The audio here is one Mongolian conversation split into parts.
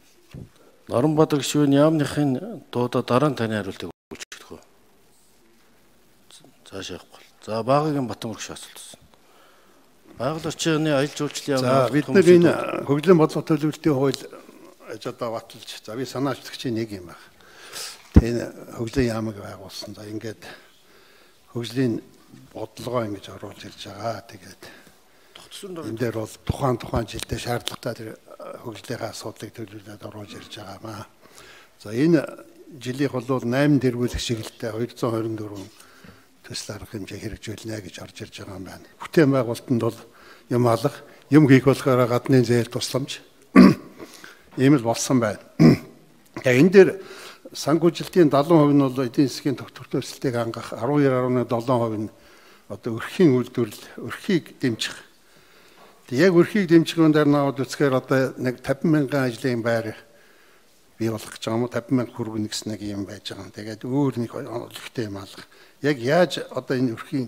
Норонбаатар гишүүн яамныхын дуудаа дараа нь таны хариултыг өгч өгөх үү? Цааш явахгүй. За Багагийн Батөмөр гишүүн асуулт. Байгаль орчны аялал жуулчлалын За бид нар энэ хөгжлийн бодлого төлөвлөлтийн хууль аж одоо баталж за би санаачлагчийн нэг юм байна. Тэгээ хөгжлийн яамыг байгуулсан. За ингээд хөгжлийн бодлогоо ингэж оруулж ирж байгаа. Тэгээд энэ дээр бол тухайн жилдээ шаардлагатай тэр хөгжлийн асуудлыг төлөвлөлөд оруулж ирж байгаамаа. За энэ жилийнх бол 8 тэргүүлэх чиглэлтэй 224 төсөл арга хэмжээ хэрэгжүүлнэ гэж орж ирж байгаа юм байна. Бүтээн байгуулалтанд бол юм алга, юм хийх болохоор гадны зээл тусламж ийм л болсон байна. Тэгээ энэ дээр санхүүжилтийн 70% нь бол эдийн засгийн тогтвортой төслийг хангах, 12.7% нь одоо өрхийн үйлдвэрлэл, өрхийг дэмжих. Тэгээ яг өрхийг дэмжих өндөр наваад үзэхээр одоо нэг 50,000 ажлын байр бий болох гэж байгаа юм уу, 50,000 хүргэнэ гэсэн нэг юм байж байгаа юм. Тэгээд өөр нэг олигтой юм алга. Яг яаж одоо энэ өрхийн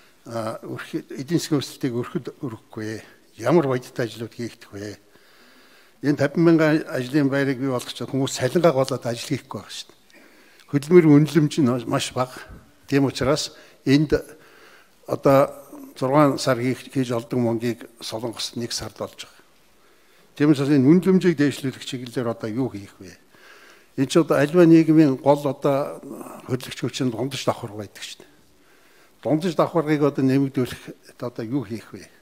эдийн засгийн өсөлтийг өргөхгүй вэ? Ямар бодиттой ажлууд хийгдэх вэ? Энэ 50,000 ажлын байрыг бий болгох чинь хүмүүс салингаа голоод ажил хийхгүй байгаа шүү дээ. Хөдөлмөрийн үнэлэмж нь маш бага. Тийм учраас энд одоо 6 сар хийж олдог мөнгийг Солонгост 1 сард олж байгаа. Тийм учраас энэ үнэлэмжийг дээшлүүлэх чиглэлээр одоо юу хийх вэ? Энэ ч одоо альва нийгмийн гол одоо хөдөлгч хүч нь дундаж давхар байдаг шүү дээ. Дундаж давхарыг одоо нэмэгдүүлэх одоо юу хийх вэ?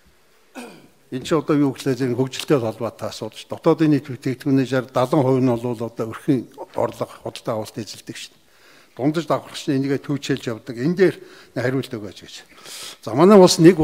Энэ ч одоо юу гэхлээр зэрэг хөгжилтэй холбоотой асуудал. Дотоодын нийт бүтээгдэхүүнээр 70% нь бол одоо өрхийн орлого худалдаа авалт эзэлдэг шүү дээ. Дундаж давхарч энийгээ төвчилж явдаг. Энэ дээр хариулт өгөөч гэж. За манай улс нэг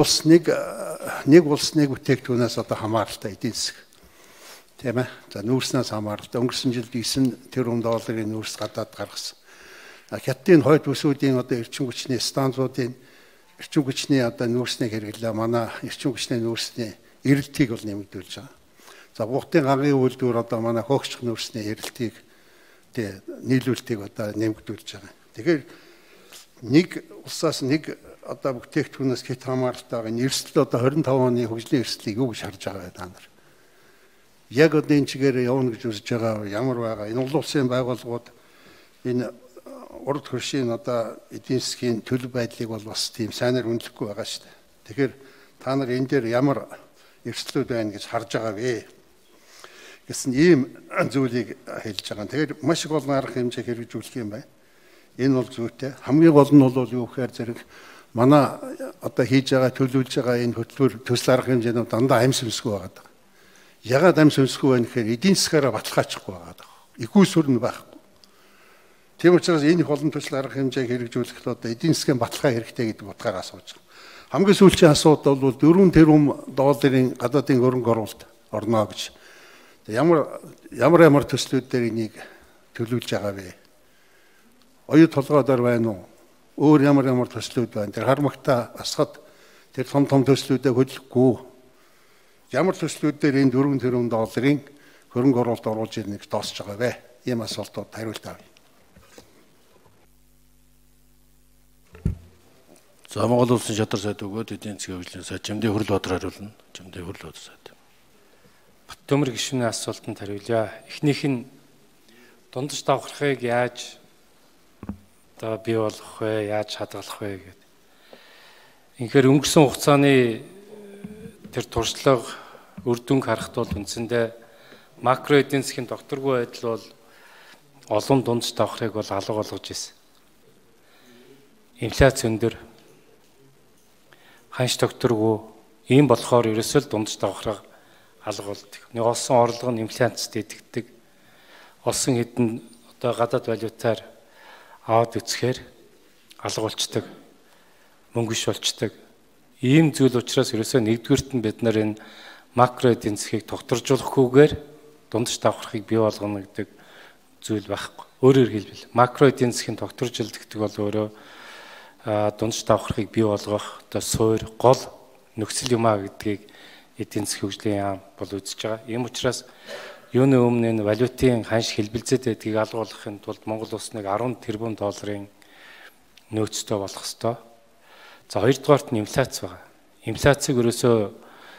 бүтээгдэхүүнээс одоо хамааралтай эдийн засаг. Тийм ээ. За нүүрснээс хамааралтай. Өнгөрсөн жилд 9 тэрбум долларын нүүрс гадаад гаргасан. Хятадын хойд бүсүүдийн одоо эрчим хүчний станцуудын эрчим хүчний одоо нүүрснийг хэрэглээ. Манай эрчим хүчний нүүрсний эрэлтийг бол нэмэгдүүлж байгаа. За буухтын гангийн үйлдвэр одоо манай хөөгчх нүүрсний эрэлтийг нийлүүлэлтийг одоо нэмэгдүүлж байгаа. Тэгэхээр нэг улсаас нэг одоо бүтээгдэхүүнээс хэд хамааралтай байгаа. Энэ эрсдэл одоо 25 оны хөгжлийн эрсдлийг юу гэж харж байгаа вэ та нар? Яг одоо энэ чигээр явна гэж үзэж байгаа ямар байгаа? Энэ улс улсын байгууллагууд энэ урд хөршийн одоо эдийн засгийн төлөв байдлыг бол бас тийм сайнаар үнэлэхгүй байгаа шүү дээ. Тэгэхээр та нар энэ дээр ямар эрсдлүүд байна гэж харж байгаа вэ гэсэн ийм зүйлийг хэлж байгаа. Тэгэхээр маш их олон арга хэмжээ хэрэгжүүлэх юм байна. Энэ бол зүйтэй. Хамгийн гол нь бол юу гэхээр зэрэг манай одоо хийж байгаа төлөвлөж байгаа энэ хөтөлбөр төсөл арга хэмжээнүүд дандаа амь сүнсгүй байгаа. Ягаад амь сүнсгүй байна гэхээр эдийн засгаараа баталгаачихгүй байгаа. Игүүсүр нь байхгүй. Тийм учраас энэ их олон төсөл арга хэмжээг хэрэгжүүлэхэд одоо эдийн засгийн баталгаа хэрэгтэй гэдэг утгаараа асууж байгаа. Хамгийн сүүлийн асуудал бол 4 тэрбум долларын гадаадын хөрөнгө оруулалт орно гэж. Ямар төслүүд дээр энийг төлөвлөж байгаа вэ? Оюу толгойдоор байна уу? Өөр ямар төслүүд байна? Тэр хармагта асхад тэр том төслүүдэд хөдлөхгүй. Ямар төслүүд дээр энэ 4 тэрбум долларын хөрөнгө оруулалт оруулж ирнэ гэж доосч байгаа вэ? Ийм асуултууд хариулт авъя. За Монгол улсын шадар сайд өгөөд эдийн засгийн хөгжлийн сайд Жамдын Хөрлбаатар хариулна. Жамдын Хөрлбаатар сайд. Батөмөр гишүүний асуултанд хариулъя. Эхнийх нь дундаж давхархыг яаж одоо бий болгох вэ? Яаж хадгалах вэ гэдэг. Инхээр өнгөрсөн хугацааны тэр туршлага үр дүнг харахад бол үндсэндээ макро эдийн засгийн докторгүй байдал бол олон дундаж давхархыг бол алга болгож ирсэн. Инфляц өндөр, ханш докторгүй, ийм болохоор ерөөсөө л дундаж давхархыг алга болдог. Нэг олсон орлого нь инфляцид идэгдэг. Олсон хэдэн одоо гадаад валютаар аваад үцхээр алга болчдөг. Мөнгө биш болчдөг. Ийм зүйл учраас ерөөсөө нэгдүгüрт нь бид нар энэ макро эдийн засгийг докторжуулахгүйгээр дундаж давхархыг бий болгоно гэдэг зүйл байхгүй. Өөрөөр хэлбэл макро эдийн засгийн докторжилт гэдэг бол өөрөө дундаж давхархыг бий болгох одоо суурь гол нөхцөл юм а гэдгийг эдийн засгийн хөгжлийн яам бол үзэж байгаа. Ийм учраас юуны өмнө энэ валютын ханш хэлбэлзээд байдгийг алга болгохын тулд Монгол улс нэг 10 тэрбум долларын нөөцтэй болох ёстой. За хоёрдугаарт нь инфляц байгаа. Инфляцийг ерөөсөө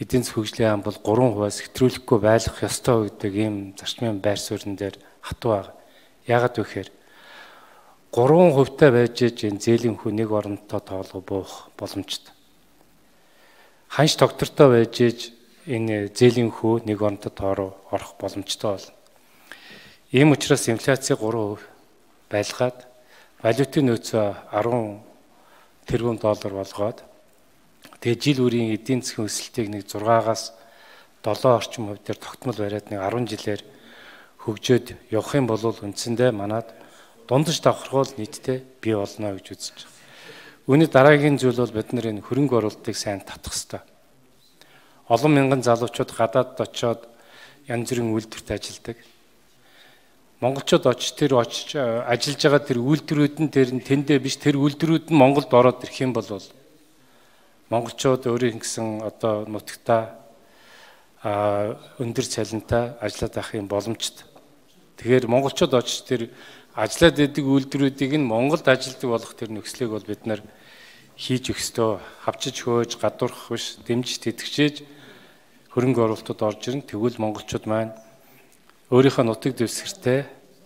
эдийн засгийн хөгжлийн ам бол 3%-аас хэтрүүлэхгүй байлгах ёстой гэдэг ийм зарчмын байр суурин дээр хатуу байгаа. Яагаад вэ гэхээр 3%-тай байж энэ зээлийн хүү нэг оронтой тоолго буух боломжтой. Ханш доктортой байж энэ зээлийн хүү нэг оронтой тоороо орох боломжтой болно. Ийм учраас инфляци 3% байлгаад валютын нөөцөө 10 тэрбум доллар болгоод тэгээ жил үрийн эдийн засгийн өсөлтийг нэг 6-аас 7 орчим хувь дээр тогтмол бариад нэг 10 жилээр хөгжөөд явах юм бол үндсэндээ манад дундаж давхархуул нийтдээ бий болно гэж үзэж байна. Үүний дараагийн зүйл бол бид нар энэ хөрөнгө оруулалтыг сайн татах хэрэгтэй. Олон мянган залуучууд гадаадд очиод янз бүрийн үйлдвэрт ажилладаг. Монголчууд очиж ажиллаж байгаа тэр үйлдвэрүүд нь тэндээ биш, тэр үйлдвэрүүд нь Монголд ороод ирэх юм бол монголчууд өөрийн гэсэн одоо нутагтаа өндөр цалинтай ажиллаад авах юм боломжтой. Тэгэхээр монголчууд очиж тэр ажиллаад идэг үйлдвэрүүдийг нь Монголд ажилдаг болох тэр нөхцөлийг бол бид нар хийж өгөх ёстой. Хавчиж хөөж гадуурхах биш, дэмжиж тэтгэжээж хөрөнгө оруулалтууд орж ирнэ. Тэгвэл монголчууд маань өөрийнхөө нутаг дэвсгэртэй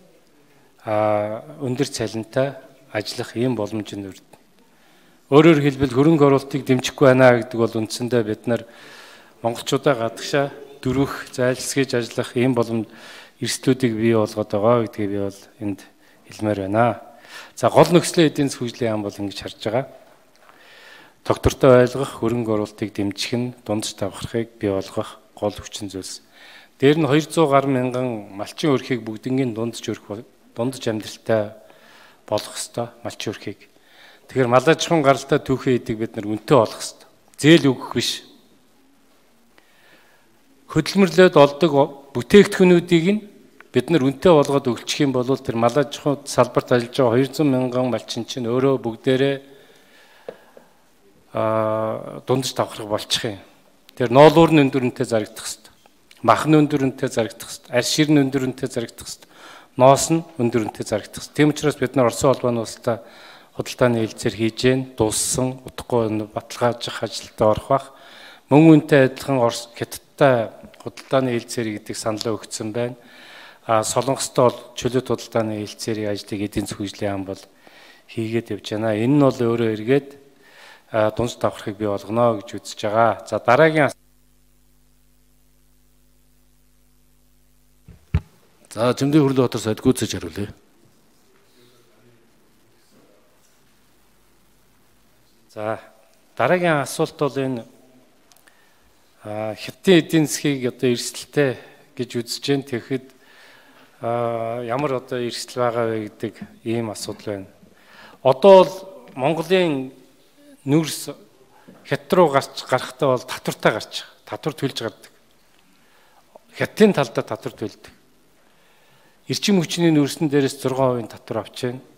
өндөр цалинтай ажиллах ийм боломжийг өрдөнө. Өөрөөр хэлбэл хөрөнгө оруулалтыг дэмжихгүй байна гэдэг бол үндсэндээ бид нар монголчуудаа гадагшаа дөрвөх зайлсхийж ажиллах ийм боломж эрсдлүүдийг бий болгоод байгаа гэдгийг би бол энд хэлмээр байна. За гол нөхцөлийн эдийн засгийн хөгжлийн ам бол ингэж харж байгаа. Доктортой ойлгох, хөрөнгө оруулалтыг дэмжих нь дундаж давхархыг бий болгох гол хүчин зүйлс. Дээр нь 200 гаруй мянган малчин өрхийг бүгднгийн дундаж амьдралтай болгох ёстой малчин өрхийг. Тэгэхээр мал аж ахуйн гаралтай түүхээ идэг бид нар үнэтэй олох ёстой. Зээл өгөх биш. Хөдөлмөрлөд олдог бүтээгдэхүүнүүдийг нь бид нар үнэтэй болгоод өгчих юм бол тэр мал аж ахуйн салбарт ажиллаж байгаа 200 мянган малчин чинь өөрөө бүгдээрээ дундаж давхарх болчих юм. Тэр ноолуур нь өндөр үнэтэй зарагдах ёстой. Мах нь өндөр үнэтэй зарагдах ёстой. Арьс шир нь өндөр үнэтэй зарагдах ёстой. Ноос нь өндөр үнэтэй зарагдах ёстой. Тийм учраас бид нар Оросын холбооны улстай худалдааны хэлэлцээр хийж гэн дууссан утгагүй баталгаажих ажилд орох бах. Мөн үнэтэй адилхан Хятадтай худалдааны хэлэлцээр гэдэг саналаа өгсөн байна. Солонгостой бол чөлөөт худалдааны хэлэлцээрийн ажлыг эдийн засгийн хөгжлийн ам бол хийгээд явж байна. Энэ нь бол өөрөө эргээд дундаж давхархыг бий болгоно гэж үзэж байгаа. За дараагийн За Жимдийн Хөрлөбаатар сайд гүйцэж хариулъя. За дараагийн асуулт бол энэ Хятадын эдийн засгийг одоо эрсдэлтэй гэж үзэж байна. Тэгэхэд ямар одоо эрсдэл байгаа вэ гэдэг ийм асуудал байна. Одоо бол Монголын нүрс Хятад руу гарахтаа бол татвартай гарч байгаа. Татвар төлж гардаг. Хятадын талдаа татвар төлдөг. Эрчим хүчний нүүрсэн дээрээс 6% татвар авч байна.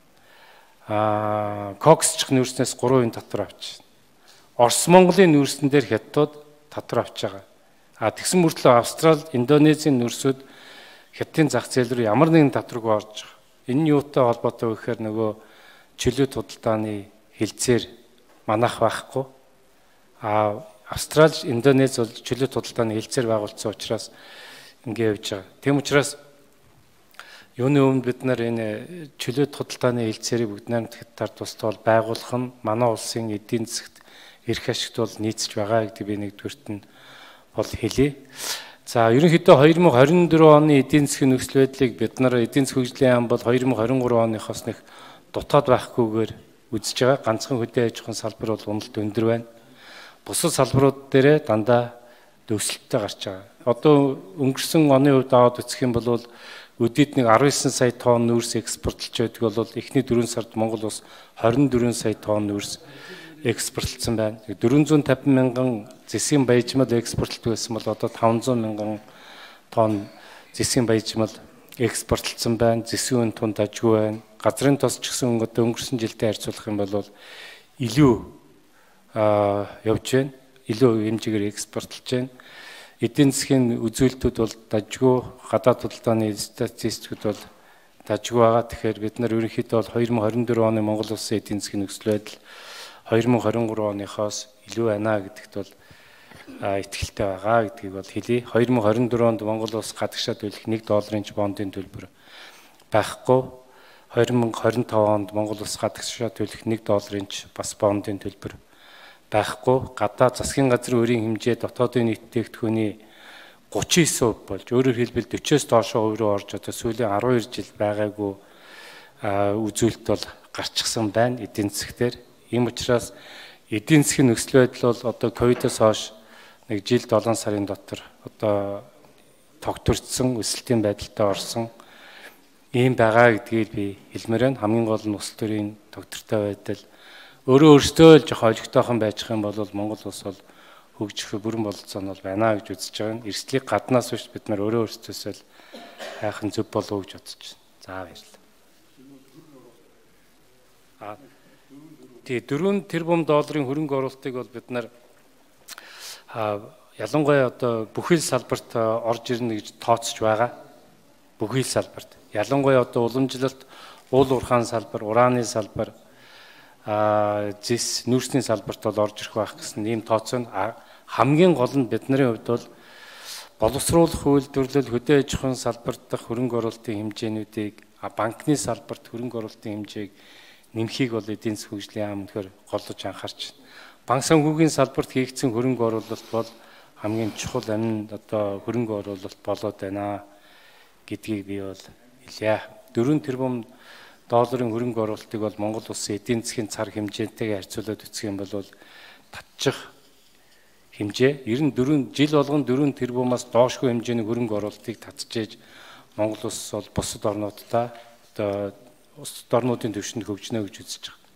Коксчих нүүрснээс 3% татвар авч байна. Орос Монголын нүүрсэн дээр Хятадууд татвар авч байгаа. Тэгсэн мөртлөө Австрал, Индонезийн нүүрсүүд Хятадын зах зээл рүү ямар нэгэн татваргүй орж байгаа. Энэ нь юутай холбоотой вэ гэхээр нөгөө чөлөөт худалдааны хэлэлцээр манайх байхгүй. Австрал, Индонез бол чөлөөт худалдааны хэлэлцээр байгуулсан учраас ингэ явж байгаа. Тийм учраас юуны өмнө бид нар энэ чөлөөт худалдааны хэлэлцээрийг бүгд найрамд Хятадаар тусдаа бол байгуулах нь манай улсын эдийн засгт эрх ашигт бол нийцж байгаа гэдэг би нэгдүгüрт нь бол хэлье. За ерөнхийдөө 2024 оны эдийн засгийн нөхцөл байдлыг бид нар эдийн засгийн хөгжлийн ам бол 2023 оныхоос нэг дутаад байхгүйгээр үзэж байгаа. Ганцхан хөдөө аж ахуйн салбар бол уналт өндөр байна. Бусад салбарууд дээрээ дандаа өсөлттэй гарч байгаа. Одоо өнгөрсөн оны хувьд аваад үзэх юм бол өдөрт нэг 19 сая тонн нүүрс экспортлж байдаг бол эхний 4 сард Монгол улс 24 сая тонн нүүрс экспортлсон байна. 450 мянган зэсгийн баяжмал экспортлдог байсан бол одоо 500 мянган тонн зэсгийн баяжмал экспортлсон байна. Зэсгийн үн тунд ажгүй байна. Газрын тос ч гэсэн одоо өнгөрсөн жилдээ харьцуулах юм бол илүү явж байна. Илүү хэмжээгээр экспортлж байна. Эдийн засгийн үзүүлэлтүүд бол дажгүй, гадаад худалдааны статистикүүд бол дажгүй байгаа. Тэгэхээр бид нар ерөнхийдөө бол 2024 оны Монгол улсын эдийн засгийн нөхцөл байдал 2023 оныхоос илүү байна гэдэгт бол итгэлтэй байгаа гэдгийг бол хэлье. 2024 онд Монгол улс гадагшаа төлөх $1 бондын төлбөр байхгүй. 2025 онд Монгол улс гадагшаа төлөх $1 бас бондын төлбөр байхгүй. Гадаад засгийн газрын өрийн хэмжээ дотоодын нийт бүтээгдэхүүний 39% болж өөрөөр хэлбэл 40-оос доош хувь руу орж одоо сүүлийн 12 жил байгаагүй үзүүлэлт бол гарчихсан байна эдийн засгаар. Ийм учраас эдийн засгийн нөхцөл байдал бол одоо ковидоос хойш нэг жил 7 сарын дотор одоо тогтворцсон өсөлтийн байдалтай орсон ийм байгаа гэдгийг би хэлмээр байна. Хамгийн гол нь улс төрийн тогтвортой байдал өөрөөсөө л жоох олигтойхон байж байгаа юм бол Монгол улс бол хөгжих бүрэн бололцоо нь бол байна гэж үзэж байгаа. Эрсдлийг гаднаас биш бид нар өөрөөсөө л хайхан зөв болов гэж бодож байна. За баярлалаа. $4 тэрбум хөрөнгө оруулалтыг бол бид нар ялангуяа одоо бүхэл салбарт орж ирнэ гэж тооцож байгаа. Бүхэл салбарт. Ялангуяа одоо уламжлалт, уул уурхайн салбар, урааны салбар, зис, нүүрсний салбарт бол орж ирэх байх гэсэн ийм тооц байна. Хамгийн гол нь бидний хувьд бол боловсруулах үйлдвэрлэл, хөдөө аж ахуйн салбарт дах хөрөнгө оруулалтын хэмжээнүүдийг, банкны салбарт хөрөнгө оруулалтын хэмжээг нэмхийг бол эдийн засгийн хөгжлийн яам өнөхөр голдож анхаарч байна. Банк санхүүгийн салбарт хийгдсэн хөрөнгө оруулалт бол хамгийн чухал амин одоо хөрөнгө оруулалт болоод байна гэдгийг би бол хэлье. $4 тэрбум хөрөнгө оруулалтыг бол Монгол улсын эдийн засгийн цар хэмжээтэйгээр харьцуулаад үзэх юм бол татчих хэмжээ 94 жил болгон $4 тэрбумаас доошгүй хэмжээний хөрөнгө оруулалтыг татчихээж Монгол улс бол бусад орнуудтай одоо бусад орнуудын түвшинд хөгжинө гэж үзэж байгаа.